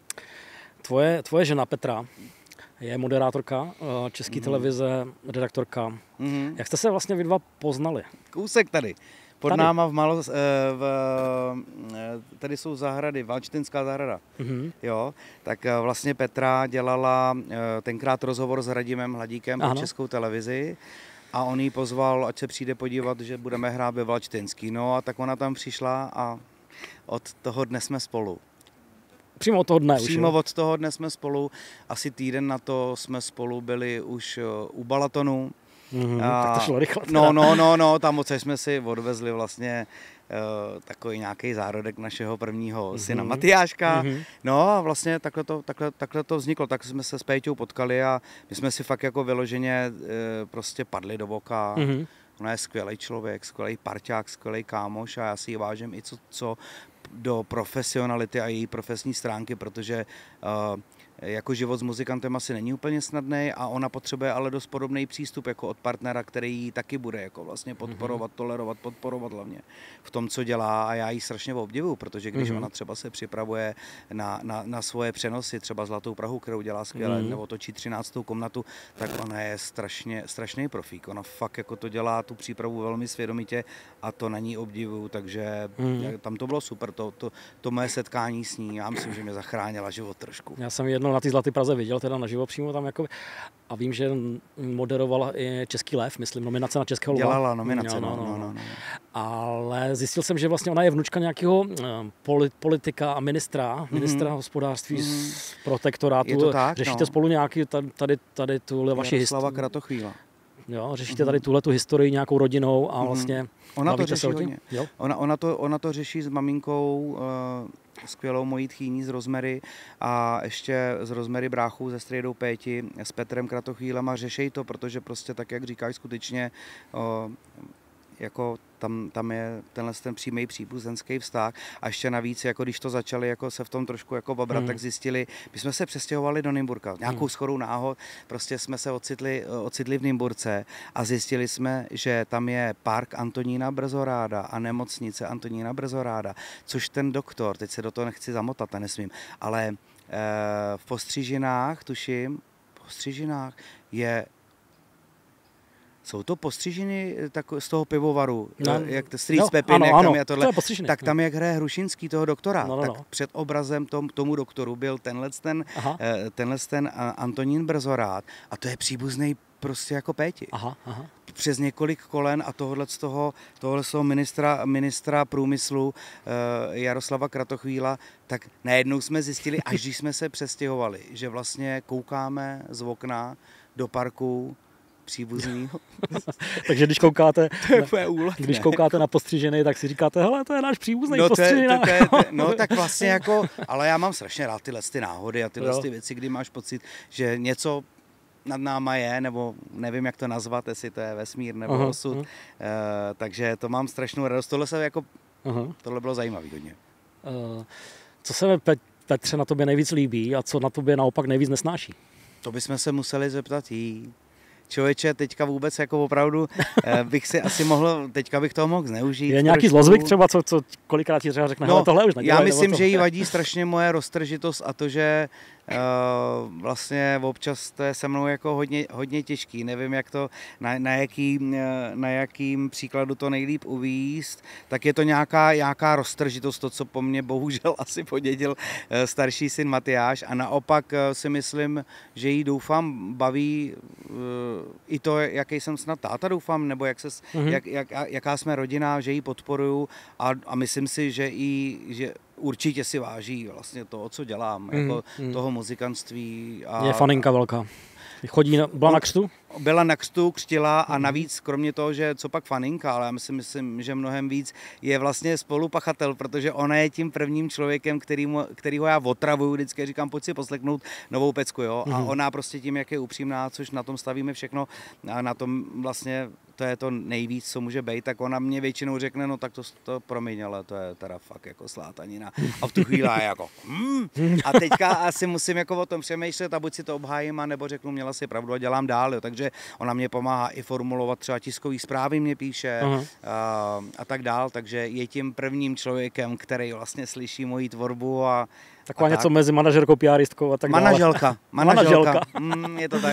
Tvoje, tvoje žena Petra je moderátorka České mm. televize, redaktorka. Mm. Jak jste se vlastně vy dva poznali? Kousek tady. Pod tady. náma v Malo, v, tady jsou zahrady, Valčtenská zahrada. Mm. Jo, tak vlastně Petra dělala tenkrát rozhovor s Radimem Hladíkem pro Českou televizi a on jí pozval, ať se přijde podívat, že budeme hrát ve Valčtenský. No a tak ona tam přišla a od toho dne jsme spolu. Přímo od toho dne Přímo už, od toho dne jsme spolu, asi týden na to jsme spolu byli už u Balatonu. Mm, a, tak to šlo rychle. No, no, no, no, tam moc jsme si odvezli vlastně uh, takový nějaký zárodek našeho prvního mm-hmm. syna Matyáška. Mm-hmm. No a vlastně takhle to, takhle, takhle to vzniklo, tak jsme se s Péťou potkali a my jsme si fakt jako vyloženě uh, prostě padli do voka. Mm-hmm. Ona je skvělý člověk, skvělý parťák, skvělý kámoš a já si ji vážím i co, co do profesionality a její profesní stránky, protože uh, jako život s muzikantem asi není úplně snadný a ona potřebuje ale dost podobný přístup jako od partnera, který jí taky bude jako vlastně podporovat, tolerovat, podporovat hlavně v tom, co dělá a já jí strašně obdivuju, protože když mm-hmm. ona třeba se připravuje na, na, na svoje přenosy, třeba Zlatou Prahu, kterou dělá skvěle, mm-hmm. nebo točí třináctou komnatu, tak ona je strašně, strašný profík. Ona fakt jako to dělá tu přípravu velmi svědomitě a to na ní obdivuju, takže mm-hmm. tam to bylo super, to, to, to moje setkání s ní, já myslím, že mě zachránila život trošku. Já jsem jednou na té Zlaté Praze viděl, teda naživo přímo tam jako, a vím, že moderovala i Český lev, myslím, nominace na Českého lva. Dělala nominace, no, no, no, no, no. Ale zjistil jsem, že vlastně ona je vnučka nějakého politika a ministra, mm-hmm. ministra hospodářství mm-hmm. z protektorátu. Tak, řešíte no. spolu nějaký tady, tady tuhle vaši historii. Kratochvíla. Jo, řešíte tady tuhle tu historii nějakou rodinou a vlastně... Ona to řeší hodně. Ona, ona, to, ona to řeší s maminkou, uh, skvělou mojí tchýní z Rozmery a ještě z Rozmery bráchů ze Strejdou Péti s Petrem Kratochvílem a řešej to, protože prostě tak, jak říkáš, skutečně uh, jako tam, tam je tenhle ten přímý příbuzenský vztah a ještě navíc, jako když to začali jako se v tom trošku jako babrat, hmm. tak zjistili, my jsme se přestěhovali do Nymburka, nějakou hmm. shodou náhod, prostě jsme se ocitli, ocitli v Nymburce a zjistili jsme, že tam je park Antonína Brzoráda a nemocnice Antonína Brzoráda, což ten doktor, teď se do toho nechci zamotat, a nesmím, ale e, v Postřižinách, tuším, v Postřižinách je jsou to postřižiny tak z toho pivovaru, no, jak to Street no, Pepin, jak tam je tohle, to je tak tam jak hraje Hrušinský toho doktora, no, no, tak no. před obrazem tom, tomu doktoru byl tenhle ten, tenhle ten Antonín Brzorád a to je příbuzný prostě jako Péti. Aha, aha. Přes několik kolen a tohle z toho, tohle z toho ministra, ministra průmyslu Jaroslava Kratochvíla, tak najednou jsme zjistili, až když jsme se přestěhovali, že vlastně koukáme z okna do parku příbuznýho. Takže když koukáte, na, když koukáte na Postřiženy, tak si říkáte, hele, to je náš příbuzný no, Postřižina. To, to, to, to, no tak vlastně jako, ale já mám strašně rád tyhle ty náhody a tyhle ty věci, kdy máš pocit, že něco nad náma je, nebo nevím, jak to nazvat, jestli to je vesmír nebo aha, osud. Aha. Uh, takže to mám strašnou radost. Tohle se jako, aha. tohle bylo zajímavý hodně. Uh, co se Petře na tobě nejvíc líbí a co na tobě naopak nejvíc nesnáší? To bychom se museli zeptat jí. Člověče, teďka vůbec jako opravdu bych si asi mohl, teďka bych toho mohl zneužít. Je nějaký trošku zlozvyk třeba, co, co kolikrát ti třeba řekne, no, tohle už nedělej. Já myslím, že jí vadí strašně moje roztržitost a to, že uh, vlastně občas to je se mnou jako hodně, hodně těžký. Nevím, jak to, na, na, jaký, na jakým příkladu to nejlíp uvízt, tak je to nějaká, nějaká roztržitost, to, co po mně bohužel asi podědil uh, starší syn Matyáš a naopak uh, si myslím, že jí doufám baví uh, i to, jaký jsem snad táta, doufám, nebo jak ses, mm-hmm. jak, jak, jaká jsme rodina, že ji podporuju a, a myslím si, že i že určitě si váží vlastně to, co dělám, mm-hmm. jako toho muzikantství. A, je faninka velká. Chodí na, byla na křtu? Byla na křtu, křtila a navíc, kromě toho, že co pak faninka, ale já myslím, myslím, že mnohem víc, je vlastně spolupachatel, protože ona je tím prvním člověkem, kterýmu, kterýho já otravuju, vždycky říkám, pojď si poslechnout novou pecku, jo, a ona prostě tím, jak je upřímná, což na tom stavíme všechno a na tom vlastně to je to nejvíc, co může být, tak ona mě většinou řekne, no tak to, to promiň, ale to je teda fakt jako slátanina. A v tu chvíli je jako hmm. A teďka asi musím jako o tom přemýšlet a buď si to obhájím, nebo řeknu, měla si pravdu a dělám dál, jo. Takže ona mě pomáhá i formulovat třeba tiskový zprávy, mě píše a, a tak dál, takže je tím prvním člověkem, který vlastně slyší moji tvorbu a Taková a něco tak. Mezi manažerkou, píaristkou a tak dále. Manaželka. Manaželka. mm, je to tak.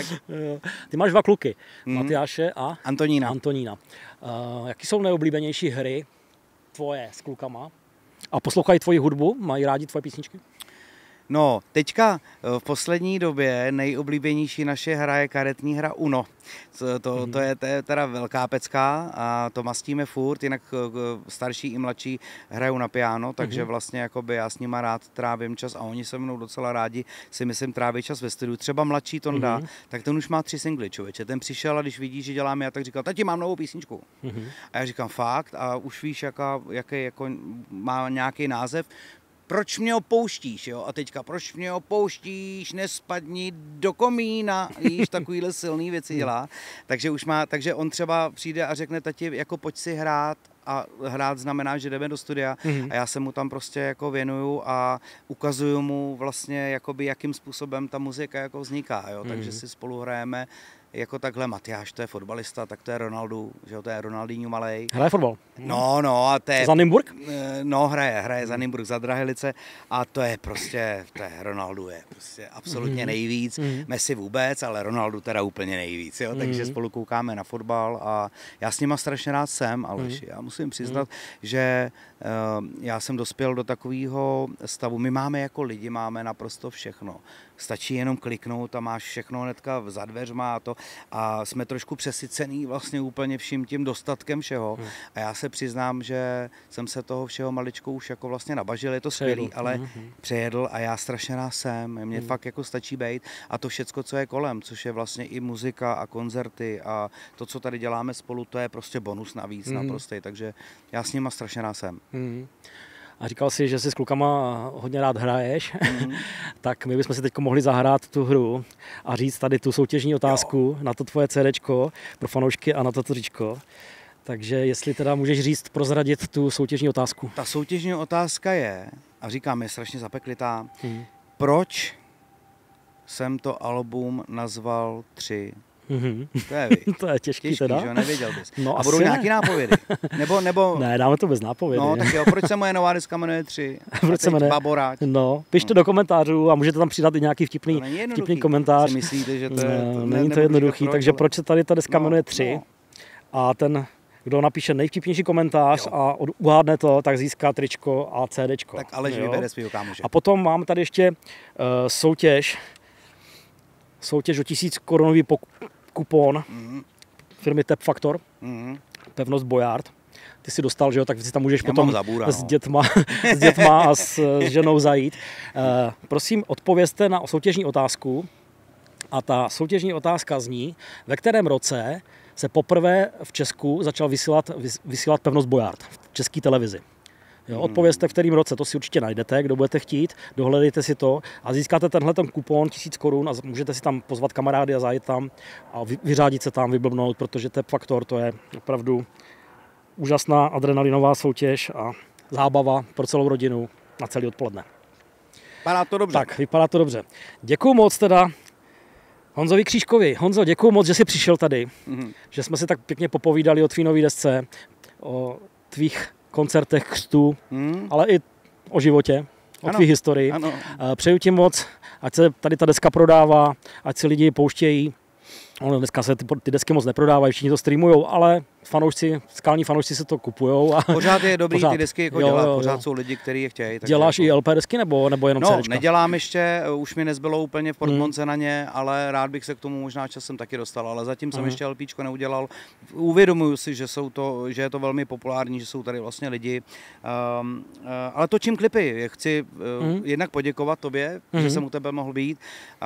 Ty máš dva kluky, mm. Matyáše a Antonína. Antonína. Uh, jaký jsou nejoblíbenější hry tvoje s klukama? A poslouchají tvoji hudbu? Mají rádi tvoje písničky? No, teďka v poslední době nejoblíbenější naše hra je karetní hra Uno. To, to, to, je, to je teda velká pecka a to mastíme furt, jinak starší i mladší hrajou na piano, takže vlastně jakoby já s nima rád trávím čas a oni se mnou docela rádi si myslím tráví čas ve studiu. Třeba mladší Tonda, mm-hmm. tak ten už má tři singly, člověče. Ten přišel a když vidí, že dělám já, tak říkal, tati, mám novou písničku. Mm-hmm. A já říkám, fakt? A už víš, jaká, jaký jako má nějaký název. Proč mě opouštíš, jo? A teďka, proč mě opouštíš, nespadni do komína, víš, takovýhle silný věci dělá. Takže už má, takže on třeba přijde a řekne, tati, jako pojď si hrát, a hrát znamená, že jdeme do studia mm-hmm. a já se mu tam prostě jako věnuju a ukazuju mu vlastně, jakoby, jakým způsobem ta muzika jako vzniká, jo? Mm-hmm. Takže si spolu hrajeme jako takhle, Matyáš, to je fotbalista, tak to je Ronaldo, že jo, to je Ronaldinho malej. Hraje fotbal? No, no a to je... Za Nymburk? No, hraje, hraje za Nymburk, za Drahelice a to je prostě, to je Ronaldo je prostě absolutně nejvíc, mm-hmm. Messi vůbec, ale Ronaldo teda úplně nejvíc, jo, takže mm-hmm. spolu koukáme na fotbal a já s nima strašně rád jsem, Aleši, mm-hmm. já musím přiznat, mm-hmm. že uh, já jsem dospěl do takového stavu, my máme jako lidi, máme naprosto všechno. Stačí jenom kliknout a máš všechno hnedka za dveřma a to. A jsme trošku přesycený vlastně úplně vším tím dostatkem všeho. Hmm. A já se přiznám, že jsem se toho všeho maličko už jako vlastně nabažil, je to skvělý, ale hmm. přejedl a já strašně rád jsem. Mně hmm. fakt jako stačí bejt a to všecko, co je kolem, což je vlastně i muzika a koncerty a to, co tady děláme spolu, to je prostě bonus navíc hmm. naprostej. Takže já s nima strašně rád jsem. Hmm. A říkal jsi, že si s klukama hodně rád hraješ, mm. tak my bychom si teď mohli zahrát tu hru a říct tady tu soutěžní otázku jo. na to tvoje CDčko pro fanoušky a na toto říčko. Takže jestli teda můžeš říct, prozradit tu soutěžní otázku. Ta soutěžní otázka je, a říkám, je strašně zapeklitá, hmm. proč jsem to album nazval tři? Mm-hmm. To je, vy. To je těžký, těžký teda. Že? Nevěděl bys. No, a budou nějaký ne. nápovědy? Nebo, nebo... Ne, dáme to bez nápovědy. No, tak jo, proč se moje nová deska jmenuje tři? Proč se jmenuje? Baboráč. No, pište no. do komentářů a můžete tam přidat i nějaký vtipný, vtipný komentář. Si myslíte, že to je... No, není to jednoduchý, proč, takže ale... proč se tady ta deska no, jmenuje tři? No. A ten, kdo napíše nejvtipnější komentář jo. a uhádne to, tak získá tričko a cédéčko. Tak Aleš vybere svýho kámoše. A potom máme tady ještě uh, soutěž, soutěž o tisíc korunový kupon mm-hmm. firmy Tep Factor, mm-hmm. pevnost Bojárt. Ty si dostal, že jo, tak si tam můžeš Já potom zabůra, s, dětma, s dětma a s, s ženou zajít. Uh, prosím, odpovězte na soutěžní otázku. A ta soutěžní otázka zní, ve kterém roce se poprvé v Česku začal vysílat, vysílat pevnost Bojárt v české televizi. Jo, odpovězte, v kterém roce, to si určitě najdete, kdo budete chtít, dohledejte si to a získáte tenhle ten kupon tisíc korun a můžete si tam pozvat kamarády a zajít tam a vyřádit se tam, vyblbnout, protože Tep Factor to je opravdu úžasná adrenalinová soutěž a zábava pro celou rodinu na celý odpoledne. Vypadá to dobře. Tak, vypadá to dobře. Děkuju moc teda Honzovi Křížkovi. Honzo, děkuju moc, že jsi přišel tady, mm-hmm. že jsme si tak pěkně popovídali o tvý nový desce, o tvých koncertech, křtu, hmm. ale i o životě, o tvý historii. Ano. Přeju ti moc, ať se tady ta deska prodává, ať si lidi pouštějí. Ono dneska se ty, ty desky moc neprodávají, všichni to streamujou, ale fanoušci, skalní fanoušci se to kupujou. A pořád je dobrý pořád. Ty desky jako jo, dělat, jo, pořád jo. jsou lidi, kteří je chtějí. Děláš jako... i L P desky nebo, nebo jenom no, CDčka? Nedělám ještě, už mi nezbylo úplně v portmonce hmm. na ně, ale rád bych se k tomu možná časem taky dostal, ale zatím jsem hmm. ještě LPčko neudělal. Uvědomuju si, že, jsou to, že je to velmi populární, že jsou tady vlastně lidi, um, uh, ale točím klipy. Chci uh, hmm. jednak poděkovat tobě, hmm. že jsem u tebe mohl být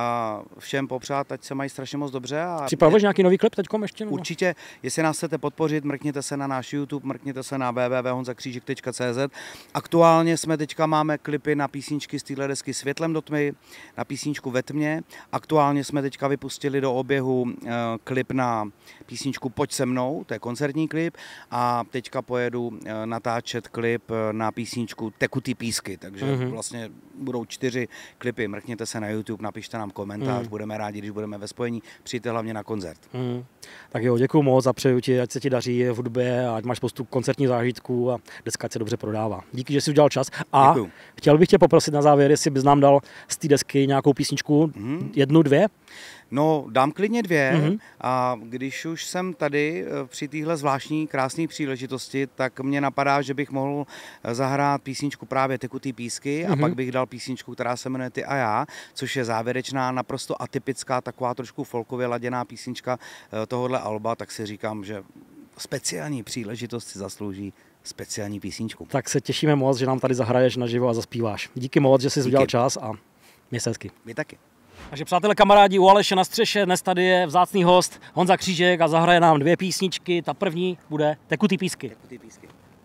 a všem popřát, ať se mají strašně moc dobře. A připravuješ nějaký nový klip teďkom ještě? Nebo? Určitě, jestli nás chcete podpořit, mrkněte se na náš YouTube, mrkněte se na w w w tečka honzakřížek tečka c z. Aktuálně jsme teďka máme klipy na písničky z téhle desky Světlem do tmy, na písničku Ve tmě. Aktuálně jsme teďka vypustili do oběhu uh, klip na písničku Pojď se mnou, to je koncertní klip, a teďka pojedu uh, natáčet klip na písničku Tekutý písky, takže mm-hmm. vlastně budou čtyři klipy. Mrkněte se na YouTube, napište nám komentář, mm. budeme rádi, když budeme ve spojení, přijďte hlavně na koncert. Mm. Tak jo, děkuju moc a přeju ti, ať se ti daří v hudbě a ať máš spoustu koncertních zážitků a deska se dobře prodává. Díky, že jsi udělal čas. A děkuju. Chtěl bych tě poprosit na závěr, jestli bys nám dal z té desky nějakou písničku, mm. jednu, dvě? No, dám klidně dvě mm-hmm. a když už jsem tady při téhle zvláštní krásné příležitosti, tak mě napadá, že bych mohl zahrát písničku právě Tekutý písky mm-hmm. a pak bych dal písničku, která se jmenuje Ty a já, což je závěrečná, naprosto atypická, taková trošku folkově laděná písnička tohohle alba, tak si říkám, že speciální příležitost si zaslouží speciální písničku. Tak se těšíme moc, že nám tady zahraješ naživo a zaspíváš. Díky moc, že jsi udělal čas a měj se hezky. Vy taky. Takže přátelé, kamarádi, u Aleše na střeše, dnes tady je vzácný host Honza Křížek a zahraje nám dvě písničky. Ta první bude Tekutý písky. Tekutý písky.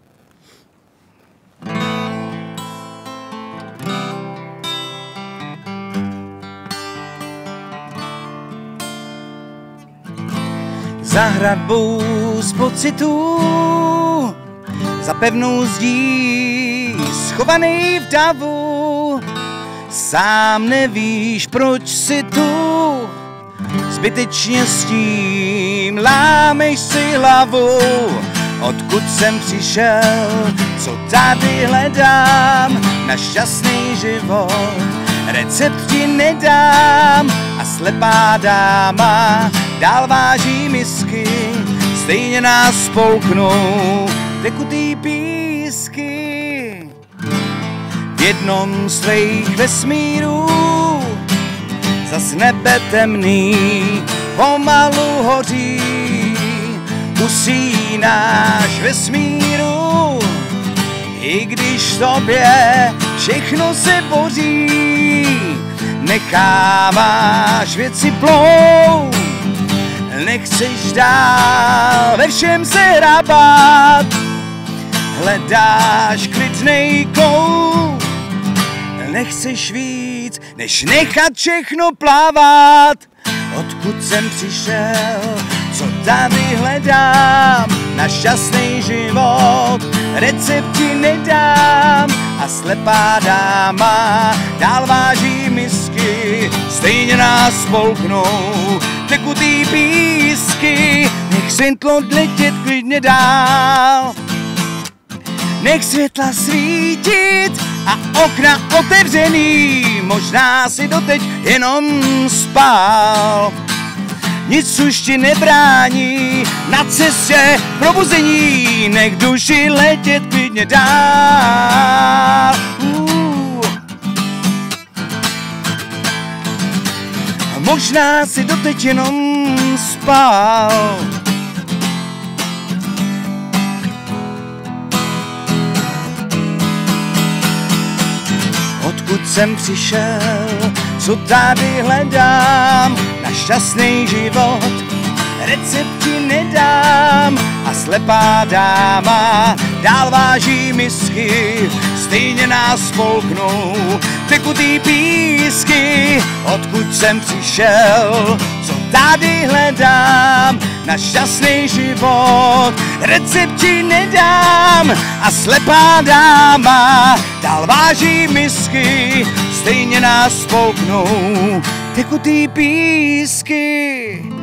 Za hradbou z pocitů, za pevnou zdí, schovaný v davu, sám nevíš, proč si tu, zbytečně s tím lámeš si hlavu. Odkud jsem přišel, co tady hledám, na šťastný život recept ti nedám. A slepá dáma dál váží misky, stejně nás spolknou tekutý písky. V jednom z tvých vesmírů zas nebe temný pomalu hoří. Usínáš vesmíru, i když tobě všechno se boří. Necháváš věci plout, nechceš dál ve všem se hrabat. Hledáš klidnej kout, nechceš víc, než nechat všechno plávat. Odkud jsem přišel, co tady hledám na šťastný život. Recept ti nedám a slepá dáma dál váží misky, stejně nás spolknou tekutý písky. Nech světlo letět klidně dál, nech světla svítit a okna otevřený, možná si doteď jenom spál. Nic už ti nebrání na cestě probuzení, nech duši letět klidně dál. Uh. Možná si doteď jenom spál. Odkud jsem přišel, co tady hledám na šťastný život, recept ti nedám a slepá dáma dál váží misky, stejně nás spolknou tekutý písky. Odkud jsem přišel, co tady hledám na šťastný život, recept ti nedám a slepá dáma dál váží misky, stejně nás spolknou tekutý písky.